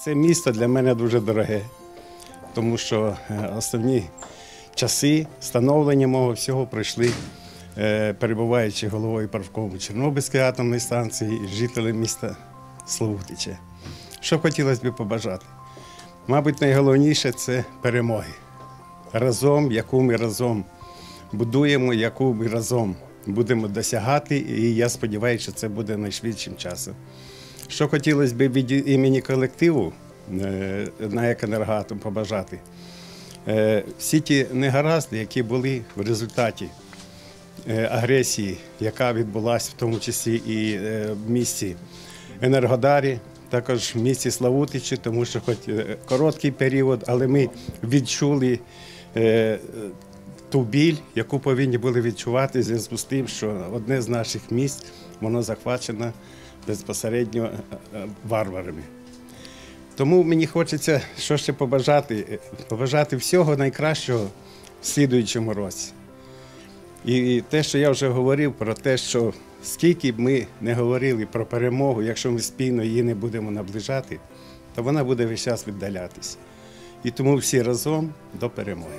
Це місто для мене дуже дороге, тому що основні часи становлення мого всього пройшли, перебуваючи головою правкому Чорнобильської атомної станції, жителем міста Славутича. Що хотілося б побажати? Мабуть, найголовніше – це перемоги. Разом, яку ми разом будуємо, яку ми разом будемо досягати, і я сподіваюся, що це буде найшвидшим часом. Що хотілося б від імені колективу на «Екоенергоатом» побажати? Всі ті негаразди, які були в результаті агресії, яка відбулася в тому числі і в місті Енергодарі, також в місті Славутичі, тому що хоч короткий період, але ми відчули ту біль, яку повинні були відчувати в зв'язку з тим, що одне з наших міст, воно захвачено безпосередньо варварами. Тому мені хочеться, що ще побажати всього найкращого в слідуючому році. І те, що я вже говорив про те, що скільки б ми не говорили про перемогу, якщо ми спільно її не будемо наближати, то вона буде весь час віддалятися. І тому всі разом до перемоги.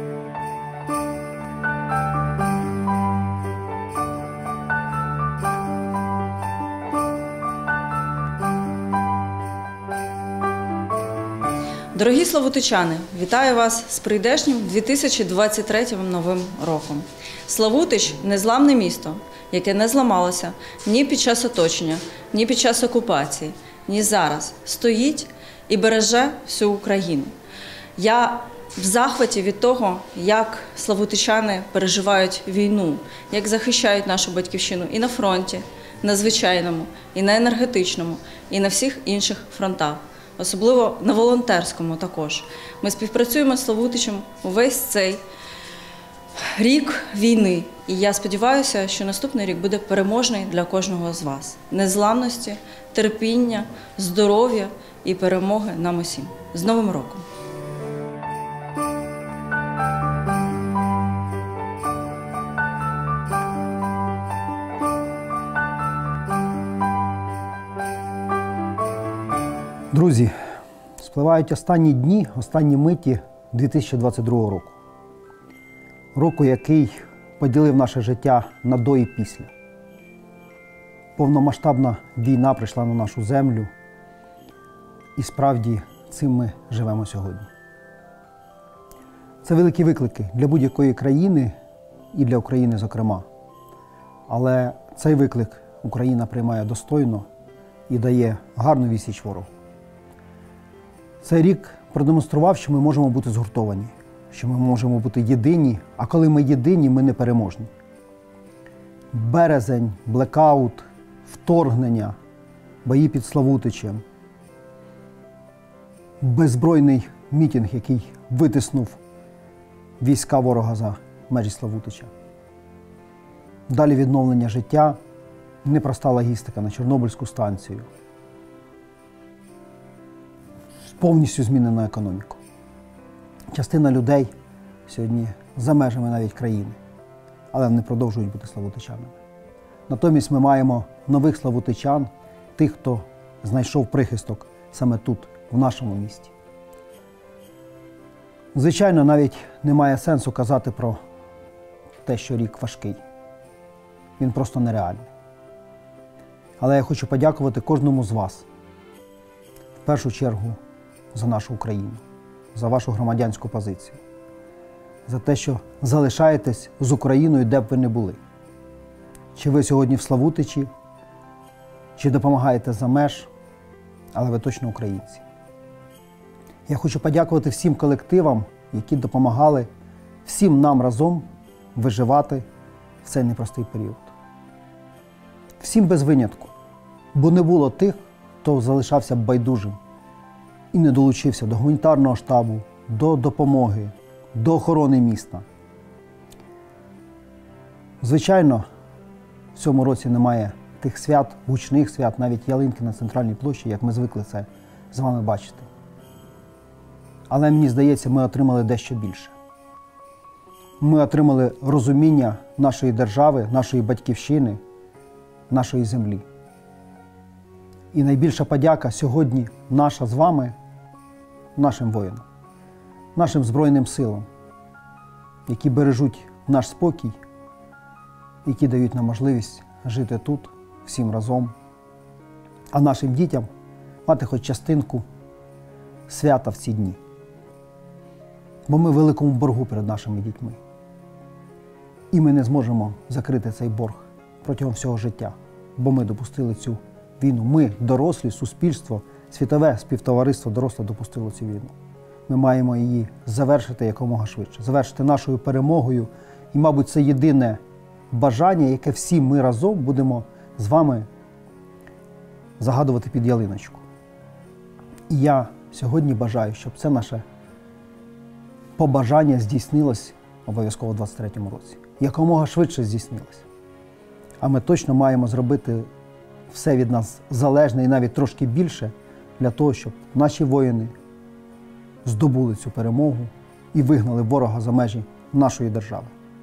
Дорогі славутичани, вітаю вас з прийдешнім 2023 новим роком. Славутич – незламне місто, яке не зламалося ні під час оточення, ні під час окупації, ні зараз. Стоїть і береже всю Україну. Я в захваті від того, як славутичани переживають війну, як захищають нашу батьківщину і на фронті, на звичайному, і на енергетичному, і на всіх інших фронтах. Особливо на волонтерському також. Ми співпрацюємо з Славутичем увесь цей рік війни. І я сподіваюся, що наступний рік буде переможний для кожного з вас. Незламності, терпіння, здоров'я і перемоги нам усім. З Новим роком! Друзі, спливають останні дні, останні миті 2022 року. Року, який поділив наше життя на до і після. Повномасштабна війна прийшла на нашу землю. І справді цим ми живемо сьогодні. Це великі виклики для будь-якої країни і для України зокрема. Але цей виклик Україна приймає достойно і дає гарну відсіч ворогу. Цей рік продемонстрував, що ми можемо бути згуртовані, що ми можемо бути єдині, а коли ми єдині, ми непереможні. Березень, блекаут, вторгнення, бої під Славутичем, беззбройний мітинг, який витиснув війська ворога за межі Славутича. Далі відновлення життя, непроста логістика на Чорнобильську станцію. Повністю змінено економіку. Частина людей сьогодні за межами навіть країни, але вони продовжують бути славутичанами. Натомість ми маємо нових славутичан, тих, хто знайшов прихисток саме тут, в нашому місті. Звичайно, навіть немає сенсу казати про те, що рік важкий. Він просто нереальний. Але я хочу подякувати кожному з вас. В першу чергу за нашу Україну, за вашу громадянську позицію. За те, що залишаєтесь з Україною, де б ви не були. Чи ви сьогодні в Славутичі, чи допомагаєте за меж, але ви точно українці. Я хочу подякувати всім колективам, які допомагали всім нам разом виживати в цей непростий період. Всім без винятку, бо не було тих, хто залишався байдужим і не долучився до гуманітарного штабу, до допомоги, до охорони міста. Звичайно, в цьому році немає тих свят, гучних свят, навіть ялинки на центральній площі, як ми звикли це з вами бачити. Але мені здається, ми отримали дещо більше. Ми отримали розуміння нашої держави, нашої батьківщини, нашої землі. І найбільша подяка сьогодні наша з вами, нашим воїнам, нашим Збройним силам, які бережуть наш спокій, які дають нам можливість жити тут, всім разом, а нашим дітям мати хоч частинку свята в ці дні. Бо ми в великому боргу перед нашими дітьми. І ми не зможемо закрити цей борг протягом всього життя, бо ми допустили цю війну. Ми, дорослі, суспільство, світове співтовариство доросле допустило цю війну. Ми маємо її завершити якомога швидше, завершити нашою перемогою. І, мабуть, це єдине бажання, яке всі ми разом будемо з вами загадувати під ялиночку. І я сьогодні бажаю, щоб це наше побажання здійснилось обов'язково у 2023 році. Якомога швидше здійснилось. А ми точно маємо зробити все від нас залежне і навіть трошки більше для того, щоб наші воїни здобули цю перемогу і вигнали ворога за межі нашої держави.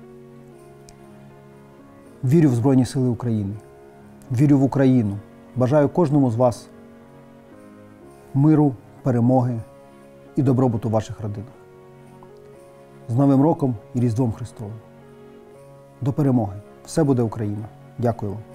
Вірю в Збройні Сили України. Вірю в Україну. Бажаю кожному з вас миру, перемоги і добробуту в ваших родинах. З Новим роком і Різдвом Христовим. До перемоги! Все буде Україна! Дякую вам!